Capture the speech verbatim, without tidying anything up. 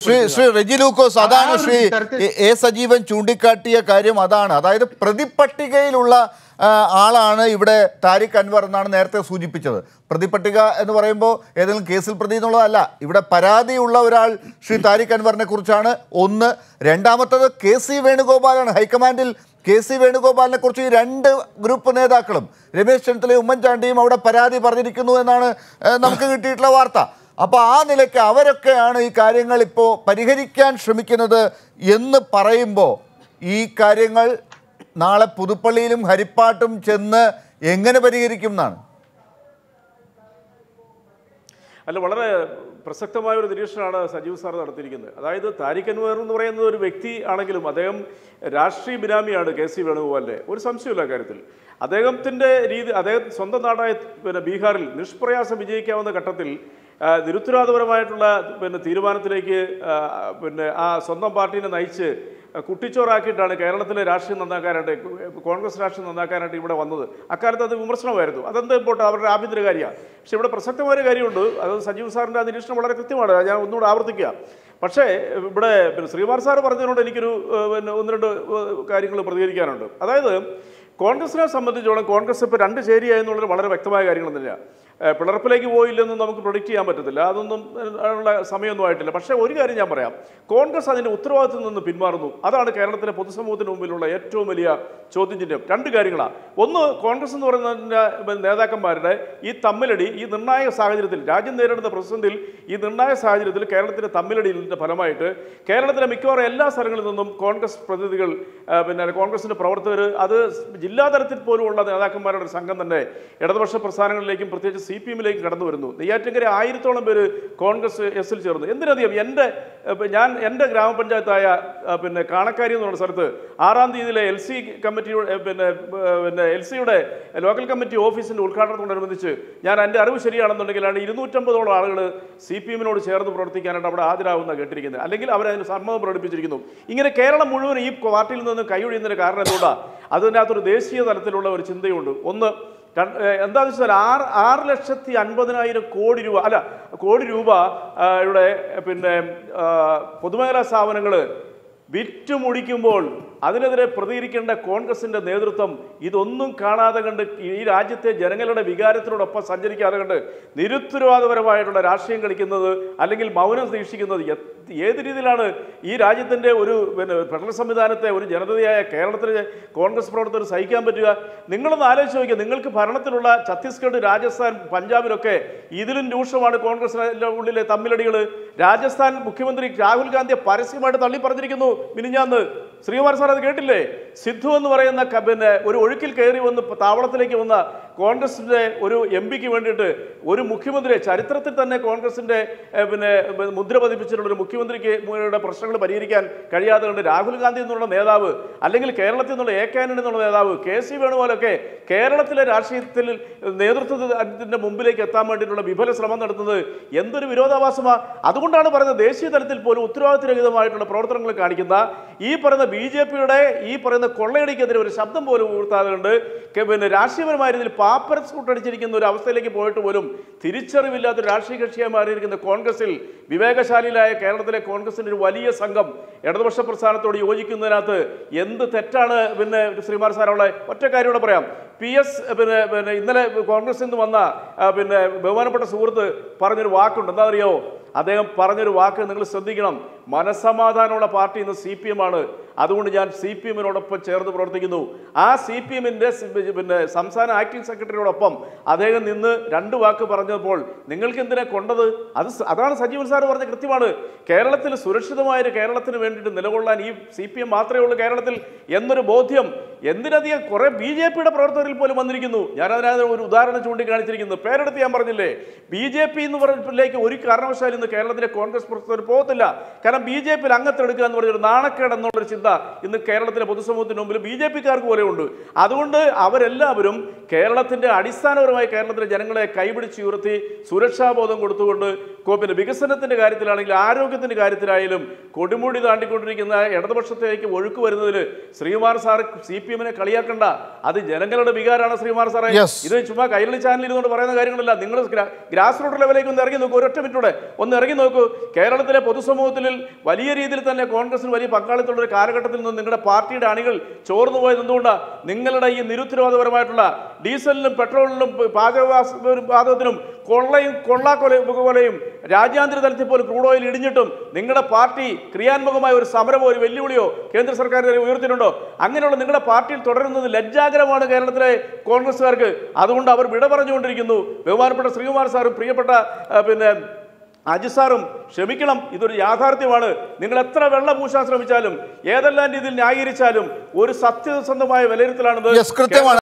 ശ്രീ ശ്രീ റെജി ലൂക്കോസ്, അതാണ് ശ്രീ എ സജീവൻ ചൂണ്ടിക്കാട്ടിയ കാര്യം. അതാണ്, അതായത് പ്രതിപട്ടികയിലുള്ള ആളാണ് ഇവിടെ താരിഖ് അൻവർ എന്നാണ് നേരത്തെ സൂചിപ്പിച്ചത്. പ്രതിപട്ടിക എന്ന് പറയുമ്പോൾ ഏതെങ്കിലും കേസിൽ പ്രതി എന്നുള്ളതല്ല. ഇവിടെ പരാതിയുള്ള ഒരാൾ ശ്രീ താരിഖ് അൻവറിനെ കുറിച്ചാണ് ഒന്ന്. രണ്ടാമത്തത് കെ സി വേണുഗോപാലാണ്. ഹൈക്കമാൻഡിൽ കെ സി വേണുഗോപാലിനെ കുറിച്ച് ഈ രണ്ട് ഗ്രൂപ്പ് നേതാക്കളും രമേശ് ചെന്നിത്തലയും ഉമ്മൻചാണ്ടിയും അവിടെ പരാതി പറഞ്ഞിരിക്കുന്നു എന്നാണ് നമുക്ക് കിട്ടിയിട്ടുള്ള വാർത്ത. അപ്പോൾ ആ നിലയ്ക്ക് അവരൊക്കെയാണ് ഈ കാര്യങ്ങൾ ഇപ്പോൾ പരിഹരിക്കാൻ ശ്രമിക്കുന്നത് എന്ന് പറയുമ്പോൾ ഈ കാര്യങ്ങൾ നാളെ പുതുപ്പള്ളിയിലും ഹരിപ്പാട്ടും ചെന്ന് എങ്ങനെ പരിഹരിക്കും എന്നാണ്? അല്ല, വളരെ പ്രസക്തമായ ഒരു നിരീക്ഷണമാണ് സജീവ് സാർ നടത്തിയിരിക്കുന്നത്. അതായത് താരിഖ് അൻവർ എന്ന് പറയുന്നത് ഒരു വ്യക്തി ആണെങ്കിലും അദ്ദേഹം രാഷ്ട്രീയ ബിനാമിയാണ് കെ സി വേണുഗോപാലിൻ്റെ, ഒരു സംശയമില്ല കാര്യത്തിൽ. അദ്ദേഹത്തിൻ്റെ രീതി, അദ്ദേഹം സ്വന്തം നാടായ പിന്നെ ബീഹാറിൽ നിഷ്പ്രയാസം വിജയിക്കാവുന്ന ഘട്ടത്തിൽ നിരുത്തരവാദപരമായിട്ടുള്ള പിന്നെ തീരുമാനത്തിലേക്ക് പിന്നെ ആ സ്വന്തം പാർട്ടീനെ നയിച്ച് കുട്ടിച്ചോറാക്കിയിട്ടാണ് കേരളത്തിലെ രാഷ്ട്രീയം നന്നാക്കാനായിട്ട്, കോൺഗ്രസ് രാഷ്ട്രീയം നന്നാക്കാനായിട്ട് ഇവിടെ വന്നത്. അക്കാലത്ത് അത് വിമർശനമായിരുന്നു. അതെന്താ പോട്ടെ, അവരുടെ ആഭ്യന്തര കാര്യമാണ്. പക്ഷേ ഇവിടെ പ്രസക്തമായ കാര്യമുണ്ട്. അത് സജീവ് സാറിൻ്റെ ആ നിരീക്ഷണം വളരെ കൃത്യമാണ്. ഞാൻ ഒന്നുകൂടെ ആവർത്തിക്കുക. പക്ഷേ ഇവിടെ പിന്നെ ശ്രീകുമാർ സാറ് പറഞ്ഞതിനോട് എനിക്കൊരു പിന്നെ ഒന്ന് രണ്ട് കാര്യങ്ങൾ പ്രതികരിക്കാനുണ്ട്. അതായത് കോൺഗ്രസിനെ സംബന്ധിച്ചോളം കോൺഗ്രസ് ഇപ്പോൾ രണ്ട് ചേരിയായെന്നുള്ളത് വളരെ വ്യക്തമായ കാര്യങ്ങളൊന്നുമില്ല. പിളർപ്പിലേക്ക് പോയില്ലെന്നും നമുക്ക് പ്രൊഡിക്റ്റ് ചെയ്യാൻ പറ്റത്തില്ല. അതൊന്നും ഉള്ള സമയമൊന്നും ആയിട്ടില്ല. പക്ഷേ ഒരു കാര്യം ഞാൻ പറയാം, കോൺഗ്രസ് അതിൻ്റെ ഉത്തരവാദിത്തത്തിൽ നിന്ന് പിന്മാറുന്നു. അതാണ് കേരളത്തിലെ പൊതുസമൂഹത്തിന് മുമ്പിലുള്ള ഏറ്റവും വലിയ ചോദ്യം ചിഹ്നം. രണ്ട് കാര്യങ്ങളാണ്. ഒന്ന്, കോൺഗ്രസ് എന്ന് പറയുന്ന നേതാക്കന്മാരുടെ ഈ തമ്മിലടി ഈ നിർണായക സാഹചര്യത്തിൽ, രാജ്യം നേരിടുന്ന പ്രതിസന്ധിയിൽ ഈ നിർണായക സാഹചര്യത്തിൽ കേരളത്തിൻ്റെ തമ്മിലടിയുടെ ഫലമായിട്ട് കേരളത്തിലെ മിക്കവാറും എല്ലാ സ്ഥലങ്ങളിൽ നിന്നും കോൺഗ്രസ് പ്രതിനിധികൾ, പിന്നെ കോൺഗ്രസിൻ്റെ പ്രവർത്തകർ, അത് ജില്ലാ തലത്തിൽ പോലുമുള്ള നേതാക്കന്മാരുടെ ഒരു സംഘം തന്നെ ഇടതുപക്ഷ പ്രസ്ഥാനങ്ങളിലേക്കും പ്രത്യേകിച്ച് സി പി എമ്മിലേക്ക് കടന്നു വരുന്നു. നെയ്യാറ്റിൻകര ആയിരത്തോളം പേര് കോൺഗ്രസ് എസിൽ ചേർന്നു. എന്തിനധികം എൻ്റെ ഞാൻ എൻ്റെ ഗ്രാമപഞ്ചായത്തായ പിന്നെ കാണക്കാരി എന്ന് പറയുന്ന സ്ഥലത്ത് ആറാം തീയതിയിലെ എൽ സി കമ്മിറ്റിയുടെ പിന്നെ പിന്നെ എൽ സിയുടെ ലോക്കൽ കമ്മിറ്റി ഓഫീസിൻ്റെ ഉദ്ഘാടനത്തോടനുബന്ധിച്ച് ഞാൻ എൻ്റെ അറിവ് ശരിയാണെന്നുണ്ടെങ്കിലാണ് ഇരുന്നൂറ്റമ്പതോളം ആളുകൾ സി പി എമ്മിനോട് ചേർന്ന് പ്രവർത്തിക്കാനായിട്ട് അവിടെ ഹാജരാകുന്ന കേട്ടിരിക്കുന്നത്. അല്ലെങ്കിൽ അവരതിന് സമ്മതം പ്രകടിപ്പിച്ചിരിക്കുന്നു. ഇങ്ങനെ കേരളം മുഴുവൻ ഈ പാർട്ടിയിൽ നിന്ന് കൈയൊഴിയുന്നതിന് കാരണം എന്തുകൊണ്ടാണ്? അതിനകത്തൊരു ദേശീയ തലത്തിലുള്ള ഒരു ചിന്തയുണ്ട്. ഒന്ന്, എന്താണെന്ന് വെച്ചാൽ ആറ് ആറ് ലക്ഷത്തി അൻപതിനായിരം കോടി രൂപ അല്ല കോടി രൂപ ഇവിടെ പിന്നെ പൊതുമേഖലാ സ്ഥാപനങ്ങൾ വിറ്റുമുടിക്കുമ്പോൾ അതിനെതിരെ പ്രതികരിക്കേണ്ട കോൺഗ്രസിൻ്റെ നേതൃത്വം ഇതൊന്നും കാണാതെ കണ്ട്, ഈ രാജ്യത്തെ ജനങ്ങളുടെ വികാരത്തിനോടൊപ്പം സഞ്ചരിക്കാതെ കണ്ട് നിരുത്തരവാദപരമായിട്ടുള്ള രാഷ്ട്രീയം കളിക്കുന്നത് അല്ലെങ്കിൽ മൗനം ദീക്ഷിക്കുന്നത് ഏത് രീതിയിലാണ് ഈ രാജ്യത്തിൻ്റെ ഒരു പിന്നെ ഫെഡറൽ സംവിധാനത്തെ ഒരു ജനതയായ കേരളത്തിലെ കോൺഗ്രസ് പ്രവർത്തകർ സഹിക്കാൻ പറ്റുക? നിങ്ങളൊന്ന് ആലോചിച്ച് നോക്കിയാൽ നിങ്ങൾക്ക് ഭരണത്തിലുള്ള ഛത്തീസ്ഗഡ്, രാജസ്ഥാൻ, പഞ്ചാബിലൊക്കെ ഇതിലും രൂക്ഷമാണ് കോൺഗ്രസിൻ്റെ ഉള്ളിലെ തമ്മിലടികൾ. രാജസ്ഥാൻ മുഖ്യമന്ത്രി രാഹുൽ ഗാന്ധിയെ പരസ്യമായിട്ട് തള്ളി പറഞ്ഞിരിക്കുന്നു മിനിഞ്ഞാന്ന്. ശ്രീകുമാർ സാർ അത് കേട്ടില്ലേ? സിദ്ധു എന്ന് പറയുന്ന പിന്നെ ഒരു ഒഴുക്കിൽ കയറി വന്ന് താവളത്തിലേക്ക് വന്ന കോൺഗ്രസിൻ്റെ ഒരു എം പിക്ക് വേണ്ടിയിട്ട് ഒരു മുഖ്യമന്ത്രി, ചരിത്രത്തിൽ തന്നെ കോൺഗ്രസിൻ്റെ പിന്നെ മുദ്ര പതിപ്പിച്ചിട്ടുള്ളൊരു മുഖ്യമന്ത്രിക്ക് പ്രശ്നങ്ങൾ പരിഹരിക്കാൻ കഴിയാതെ കൊണ്ട് രാഹുൽ ഗാന്ധി എന്നുള്ള നേതാവ്, അല്ലെങ്കിൽ കേരളത്തിൽ നിന്നുള്ള എ കെ ആന്റണി എന്നുള്ള നേതാവ്, കെ സി വേണുഗോപാലൊക്കെ കേരളത്തിലെ രാഷ്ട്രീയത്തിൽ നേതൃത്വത്തിൻ്റെ മുമ്പിലേക്ക് എത്താൻ വേണ്ടിയിട്ടുള്ള വിഫല ശ്രമം നടത്തുന്നത് എന്തൊരു വിരോധാഭാസമാണ്. അതുകൊണ്ടാണ് പറയുന്നത്, ദേശീയ തലത്തിൽ പോലും ഉത്തരവാദിത്തരഹിതമായിട്ടുള്ള പ്രവർത്തനങ്ങൾ കാണിക്കുന്ന ഈ പറയുന്ന ബി ജെ പിയുടെ ഈ പറയുന്ന കൊള്ളയടിക്കെതിരെ ഒരു ശബ്ദം പോലും ഉയർത്താതുകൊണ്ട് പിന്നെ രാഷ്ട്രീയപരമായ രീതിയിൽ പാപ്പർ സൂട്ടടിച്ചിരിക്കുന്ന ഒരു അവസ്ഥയിലേക്ക് പോയിട്ട് പോലും തിരിച്ചറിവില്ലാത്ത രാഷ്ട്രീയ കക്ഷിയായി മാറിയിരിക്കുന്ന കോൺഗ്രസിൽ വിവേകശാലിയിലായ കേരളത്തിലെ കോൺഗ്രസിൻ്റെ ഒരു വലിയ സംഘം ഇടതുപക്ഷ പ്രസ്ഥാനത്തോട് യോജിക്കുന്നതിനകത്ത് എന്ത് തെറ്റാണ്? പിന്നെ ശ്രീകുമാർ സാറുള്ള ഒറ്റ കാര്യം കൂടെ പറയാം. പി എസ് പിന്നെ പിന്നെ ഇന്നലെ കോൺഗ്രസിൽ നിന്ന് വന്ന പിന്നെ ബഹുമാനപ്പെട്ട സുഹൃത്ത് പറഞ്ഞൊരു വാക്കുണ്ട്. എന്താ അറിയോ? അദ്ദേഹം പറഞ്ഞൊരു വാക്ക് നിങ്ങൾ ശ്രദ്ധിക്കണം. മനസ്സമാധാനമുള്ള പാർട്ടി ഇന്ന് സി പി എം ആണ്. അതുകൊണ്ട് ഞാൻ സി പി എമ്മിനോടൊപ്പം ചേർന്ന് പ്രവർത്തിക്കുന്നു. ആ സി പി എമ്മിൻ്റെ പിന്നെ സംസ്ഥാന ആക്ടിംഗ് സെക്രട്ടറിയോടൊപ്പം അദ്ദേഹം നിന്ന് രണ്ട് വാക്ക് പറഞ്ഞപ്പോൾ നിങ്ങൾക്ക് എന്തിനാ കൊണ്ടത്? അത് അതാണ് സജീവൻ സാർ പറഞ്ഞ കൃത്യമാണ്. കേരളത്തിൽ സുരക്ഷിതമായൊരു കേരളത്തിന് വേണ്ടിയിട്ട് നിലകൊള്ളാൻ ഈ സി പി എം മാത്രമേ ഉള്ളൂ കേരളത്തിൽ എന്നൊരു ബോധ്യം എന്തിനധികം കുറേ ബി ജെ പിയുടെ പ്രവർത്തകരിൽ പോലും വന്നിരിക്കുന്നു. ഞാൻ അതിനകത്ത് ഒരു ഉദാഹരണം ചൂണ്ടിക്കാണിച്ചിരിക്കുന്നു. പേരെടുത്ത് ഞാൻ പറഞ്ഞില്ലേ, ബി ജെ പി എന്ന് പറഞ്ഞിലേക്ക് ഒരു കാരണവശാലും ഇന്ന് കേരളത്തിലെ കോൺഗ്രസ് പ്രവർത്തകർ പോകത്തില്ല. കാരണം ബി ജെ പിയിൽ അംഗത്തെടുക്കുക എന്ന് പറഞ്ഞൊരു നാണക്കേട് എന്നുള്ളൊരു ചിന്ത ഇന്ന് കേരളത്തിലെ പൊതുസമൂഹത്തിന് മുമ്പിൽ ബി ജെ പിക്കാർക്ക് പോലെ ഉണ്ട്. അതുകൊണ്ട് അവരെല്ലാവരും കേരളത്തിൻ്റെ അടിസ്ഥാനപരമായി കേരളത്തിലെ ജനങ്ങളെ കൈപിടിച്ചുയർത്തി സുരക്ഷാബോധം കൊടുത്തുകൊണ്ട് പിന്നെ വികസനത്തിന്റെ കാര്യത്തിലാണെങ്കിലും ആരോഗ്യത്തിന്റെ കാര്യത്തിലായാലും കൊടുമുടി താണ്ടിക്കൊണ്ടിരിക്കുന്ന ഇടതുപക്ഷത്തേക്ക് ഒഴുക്ക് വരുന്നതിൽ ശ്രീകുമാർ സാർ സി പി എമ്മിനെ കളിയാക്കണ്ട. അത് ജനങ്ങളുടെ വികാരമാണ് ശ്രീകുമാർ സാറെ. ഇത് ചുമ്മാ കൈരളി ചാനലിൽ ഇരുന്നുകൊണ്ട് പറയുന്ന കാര്യങ്ങളല്ല. നിങ്ങൾ ഗ്രാസ് റൂട്ട് ലെവലിലേക്ക് ഒന്ന് ഇറങ്ങി നോക്കൂ. ഒരൊറ്റ മിനിറ്റൂടെ ഒന്ന് ഇറങ്ങി നോക്കൂ. കേരളത്തിലെ പൊതുസമൂഹത്തിൽ വലിയ രീതിയിൽ തന്നെ കോൺഗ്രസിന് വലിയ പങ്കാളിത്തമുള്ള ഒരു കാലഘട്ടത്തിൽ നിന്ന് നിങ്ങളുടെ പാർട്ടിയുടെ അണികൾ ചോർന്നു പോയത് എന്തുകൊണ്ടാണ്? നിങ്ങളുടെ ഈ നിരുത്തരവാദപരമായിട്ടുള്ള ഡീസലിനും പെട്രോളിനും പാചകവാതകത്തിനും കൊള്ളയും കൊള്ളാക്കൊലയും രാജ്യാന്തര തലത്തിൽ പോലും ക്രൂഡ് ഓയിൽ ഇടിഞ്ഞിട്ടും നിങ്ങളുടെ പാർട്ടി ക്രിയാത്മകമായ ഒരു സമരമോ ഒരു വെല്ലുവിളിയോ കേന്ദ്ര സർക്കാരിനെ ഉയർത്തിയിട്ടുണ്ടോ? അങ്ങനെയുള്ള നിങ്ങളുടെ പാർട്ടിയിൽ തുടരുന്നത് ലജ്ജാകരമാണ് കേരളത്തിലെ കോൺഗ്രസ്സുകാർക്ക്. അതുകൊണ്ട് അവർ വിട പറഞ്ഞുകൊണ്ടിരിക്കുന്നു. ബഹുമാനപ്പെട്ട ശ്രീകുമാർ സാറും പ്രിയപ്പെട്ട പിന്നെ അജിത് സാറും ക്ഷമിക്കണം. ഇതൊരു യാഥാർത്ഥ്യമാണ്. നിങ്ങൾ എത്ര വെള്ളം പൂശാൻ ശ്രമിച്ചാലും ഏതെല്ലാം രീതിയിൽ ന്യായീകരിച്ചാലും ഒരു സത്യസന്ധമായ വിലയിരുത്തലാണിത്.